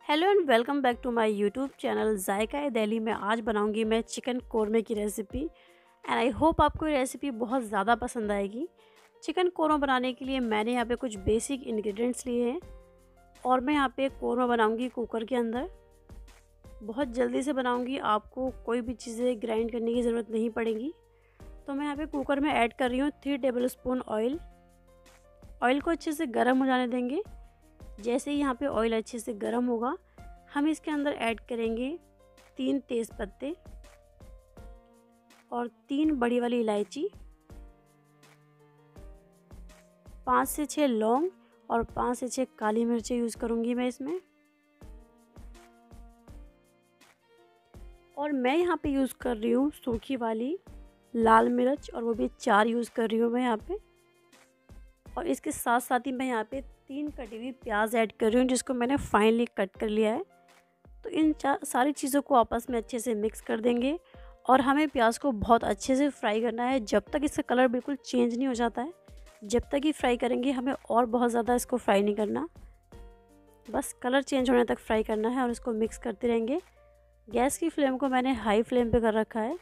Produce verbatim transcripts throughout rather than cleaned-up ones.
Hello and welcome back to my YouTube channel Zaika Delhi में। आज बनाऊंगी मैं चिकन कोरमा की रेसिपी एंड आई होप आपको ये रेसिपी बहुत ज़्यादा पसंद आएगी। चिकन कोरमा बनाने के लिए मैंने यहाँ पे कुछ बेसिक इंग्रेडिएंट्स लिए हैं और मैं यहाँ पे कोरमा बनाऊंगी कुकर के अंदर। बहुत जल्दी से बनाऊंगी, आपको कोई भी चीज़ें ग्राइंड करने की ज़रूरत नहीं पड़ेगी। तो मैं यहाँ पे कुकर में ऐड कर रही हूँ three tablespoon oil. Oil को अच्छे से गर्म हो जाने देंगे। जैसे ही यहाँ पे ऑयल अच्छे से गर्म होगा, हम इसके अंदर ऐड करेंगे तीन तेज़ पत्ते और तीन बड़ी वाली इलायची, पाँच से छः लौंग और पाँच से छः काली मिर्चें यूज़ करूँगी मैं इसमें। और मैं यहाँ पे यूज़ कर रही हूँ सूखी वाली लाल मिर्च, और वो भी चार यूज़ कर रही हूँ मैं यहाँ पे। और इसके साथ साथ ही मैं यहाँ पे तीन कटी हुई प्याज ऐड कर रही हूँ, जिसको मैंने फाइनली कट कर लिया है। तो इन सारी चीज़ों को आपस में अच्छे से मिक्स कर देंगे और हमें प्याज को बहुत अच्छे से फ्राई करना है जब तक इसका कलर बिल्कुल चेंज नहीं हो जाता है। जब तक ही फ्राई करेंगे, हमें और बहुत ज़्यादा इसको फ्राई नहीं करना, बस कलर चेंज होने तक फ्राई करना है और इसको मिक्स करते रहेंगे। गैस की फ्लेम को मैंने हाई फ्लेम पे कर रखा है।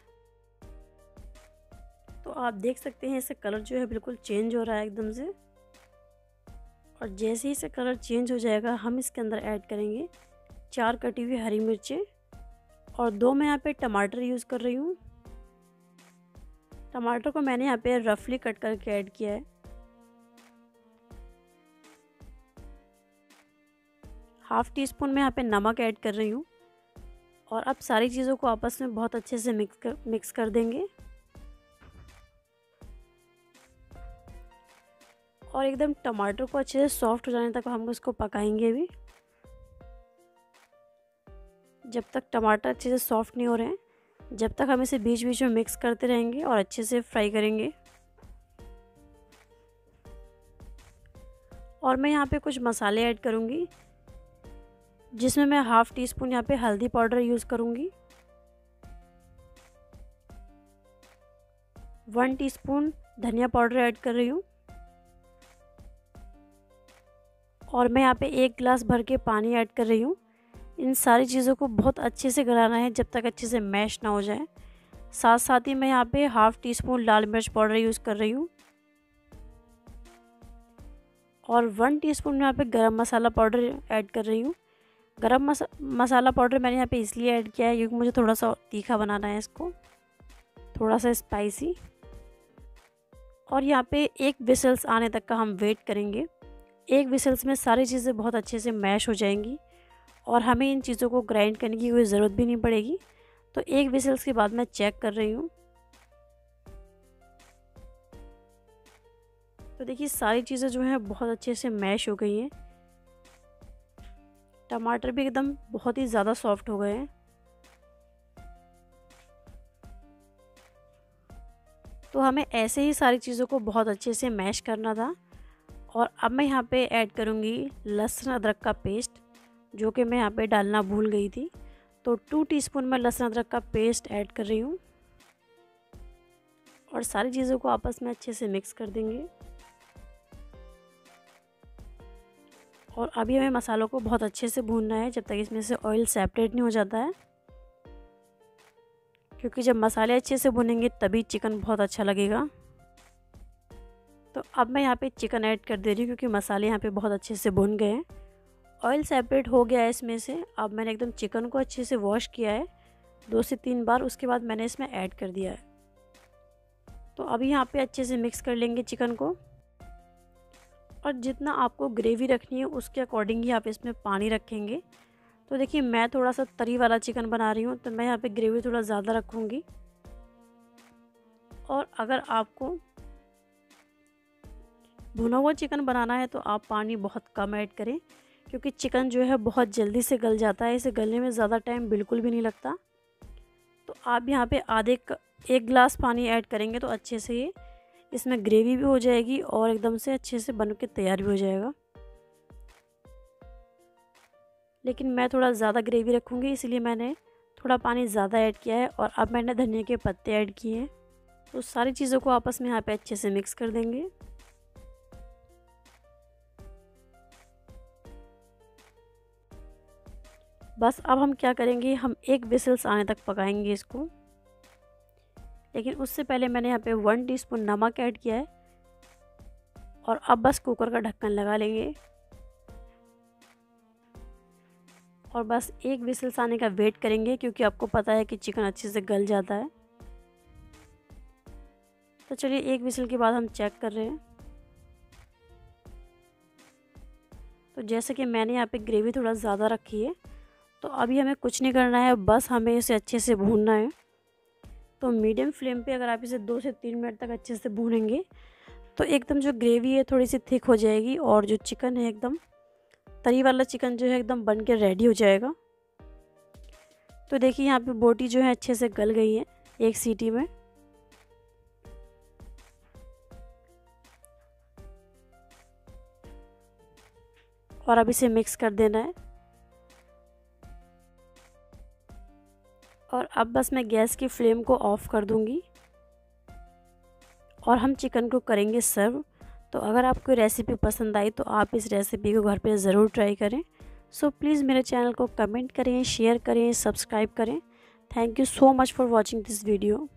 तो आप देख सकते हैं इसका कलर जो है बिल्कुल चेंज हो रहा है एकदम से। और जैसे ही इसका कलर चेंज हो जाएगा, हम इसके अंदर ऐड करेंगे चार कटी हुई हरी मिर्चें और दो मैं यहाँ पे टमाटर यूज़ कर रही हूँ। टमाटर को मैंने यहाँ पे रफली कट करके ऐड किया है। हाफ टी स्पून मैं यहाँ पे नमक ऐड कर रही हूँ। और अब सारी चीज़ों को आपस में बहुत अच्छे से मिक्स कर मिक्स कर देंगे और एकदम टमाटर को अच्छे से सॉफ्ट हो जाने तक हम इसको पकाएंगे भी। जब तक टमाटर अच्छे से सॉफ्ट नहीं हो रहे हैं, जब तक हम इसे बीच बीच में मिक्स करते रहेंगे और अच्छे से फ्राई करेंगे। और मैं यहाँ पे कुछ मसाले ऐड करूँगी, जिसमें मैं हाफ़ टी स्पून यहाँ पे हल्दी पाउडर यूज़ करूँगी, वन टीस्पून धनिया पाउडर ऐड कर रही हूँ और मैं यहाँ पे एक गिलास भर के पानी ऐड कर रही हूँ। इन सारी चीज़ों को बहुत अच्छे से गलाना है जब तक अच्छे से मैश ना हो जाए। साथ साथ ही मैं यहाँ पे हाफ़ टी स्पून लाल मिर्च पाउडर यूज़ कर रही हूँ और वन टीस्पून यहाँ पे गरम मसाला पाउडर ऐड कर रही हूँ। गरम मसा मसाला पाउडर मैंने यहाँ पे इसलिए ऐड किया है क्योंकि मुझे थोड़ा सा तीखा बनाना है इसको, थोड़ा सा स्पाइसी। और यहाँ पे एक विसल्स आने तक का हम वेट करेंगे। एक विसल्स में सारी चीज़ें बहुत अच्छे से मैश हो जाएंगी और हमें इन चीज़ों को ग्राइंड करने की कोई ज़रूरत भी नहीं पड़ेगी। तो एक विसल्स के बाद मैं चेक कर रही हूँ। तो देखिए सारी चीज़ें जो हैं बहुत अच्छे से मैश हो गई हैं। टमाटर भी एकदम बहुत ही ज़्यादा सॉफ्ट हो गए हैं। तो हमें ऐसे ही सारी चीज़ों को बहुत अच्छे से मैश करना था। और अब मैं यहाँ पे ऐड करूँगी लहसुन अदरक का पेस्ट, जो कि मैं यहाँ पे डालना भूल गई थी। तो टू टीस्पून मैं लहसुन अदरक का पेस्ट ऐड कर रही हूँ और सारी चीज़ों को आपस में अच्छे से मिक्स कर देंगे। और अभी हमें मसालों को बहुत अच्छे से भूनना है जब तक इसमें से ऑयल सेपरेट नहीं हो जाता है, क्योंकि जब मसाले अच्छे से भुनेंगे तभी चिकन बहुत अच्छा लगेगा। तो अब मैं यहाँ पे चिकन ऐड कर दे रही हूँ क्योंकि मसाले यहाँ पे बहुत अच्छे से भुन गए हैं। ऑयल सेपरेट हो गया है इसमें से। अब मैंने एकदम चिकन को अच्छे से वॉश किया है दो से तीन बार, उसके बाद मैंने इसमें ऐड कर दिया है। तो अभी यहाँ पे अच्छे से मिक्स कर लेंगे चिकन को। और जितना आपको ग्रेवी रखनी है उसके अकॉर्डिंग ही आप इसमें पानी रखेंगे। तो देखिए मैं थोड़ा सा तरी वाला चिकन बना रही हूँ, तो मैं यहाँ पे ग्रेवी थोड़ा ज़्यादा रखूँगी। और अगर आपको भुना हुआ चिकन बनाना है तो आप पानी बहुत कम ऐड करें, क्योंकि चिकन जो है बहुत जल्दी से गल जाता है। इसे गलने में ज़्यादा टाइम बिल्कुल भी नहीं लगता। तो आप यहाँ पे आधे एक गिलास पानी ऐड करेंगे तो अच्छे से ये इसमें ग्रेवी भी हो जाएगी और एकदम से अच्छे से बन के तैयार भी हो जाएगा। लेकिन मैं थोड़ा ज़्यादा ग्रेवी रखूँगी, इसलिए मैंने थोड़ा पानी ज़्यादा ऐड किया है। और अब मैंने धनिया के पत्ते ऐड किए हैं। तो सारी चीज़ों को आपस में यहाँ पे अच्छे से मिक्स कर देंगे। बस अब हम क्या करेंगे, हम एक विसल्स आने तक पकाएंगे इसको। लेकिन उससे पहले मैंने यहाँ पे वन टीस्पून नमक ऐड किया है और अब बस कुकर का ढक्कन लगा लेंगे और बस एक विसल्स आने का वेट करेंगे, क्योंकि आपको पता है कि चिकन अच्छे से गल जाता है। तो चलिए एक विसल के बाद हम चेक कर रहे हैं। तो जैसे कि मैंने यहाँ पे ग्रेवी थोड़ा ज़्यादा रखी है, तो अभी हमें कुछ नहीं करना है, बस हमें इसे अच्छे से भूनना है। तो मीडियम फ्लेम पे अगर आप इसे दो से तीन मिनट तक अच्छे से भूनेंगे तो एकदम जो ग्रेवी है थोड़ी सी थिक हो जाएगी और जो चिकन है एकदम तरी वाला चिकन जो है एकदम बन के रेडी हो जाएगा। तो देखिए यहाँ पे बोटी जो है अच्छे से गल गई है एक सीटी में। और अब इसे मिक्स कर देना है। और अब बस मैं गैस की फ्लेम को ऑफ कर दूंगी और हम चिकन को करेंगे सर्व। तो अगर आपको रेसिपी पसंद आई तो आप इस रेसिपी को घर पे ज़रूर ट्राई करें। सो प्लीज़ मेरे चैनल को कमेंट करें, शेयर करें, सब्सक्राइब करें। Thank you so much for watching this video.